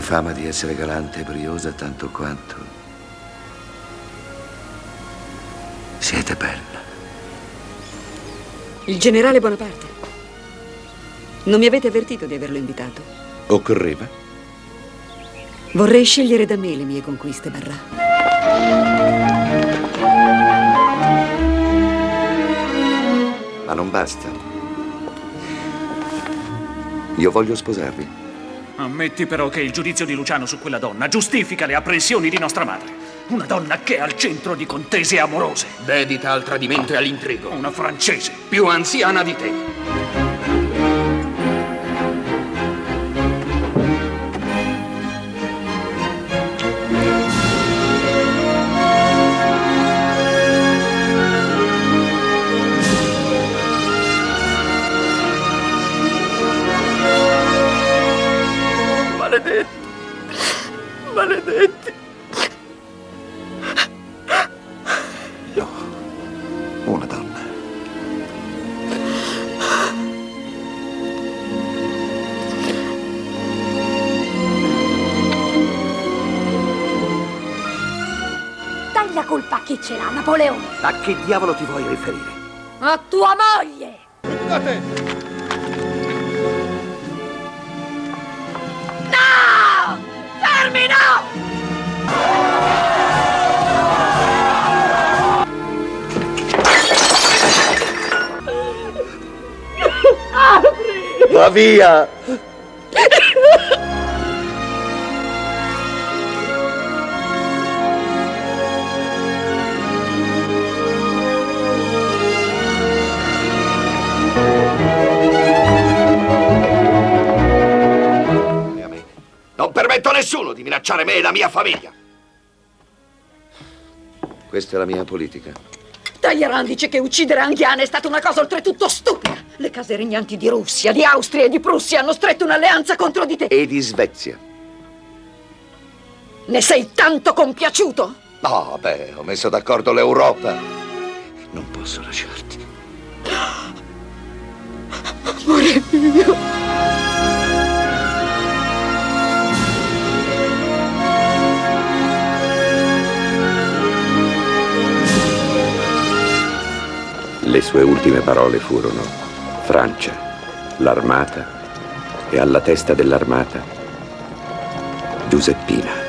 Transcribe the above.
fama di essere galante e briosa tanto quanto siete bella. Il generale Bonaparte. Non mi avete avvertito di averlo invitato? Occorreva? Vorrei scegliere da me le mie conquiste, Barra. Ma non basta. Io voglio sposarvi. Ammetti però che il giudizio di Luciano su quella donna giustifica le apprensioni di nostra madre. Una donna che è al centro di contese amorose. Dedita al tradimento e all'intrigo. Una francese. Più anziana di te. Maledetti! Maledetti! No, una donna. Dai la colpa a chi ce l'ha, Napoleone! A che diavolo ti vuoi riferire? A tua moglie! Guardate! No! Fermi, no! Apri! Va via! Non permetto a nessuno di minacciare me e la mia famiglia. Questa è la mia politica. Talleyrand dice che uccidere Anghiane è stata una cosa oltretutto stupida. Le case regnanti di Russia, di Austria e di Prussia hanno stretto un'alleanza contro di te. E di Svezia. Ne sei tanto compiaciuto? No, beh, ho messo d'accordo l'Europa. Non posso lasciarti. Amore mio. Le sue ultime parole furono Francia, l'armata e alla testa dell'armata Giuseppina.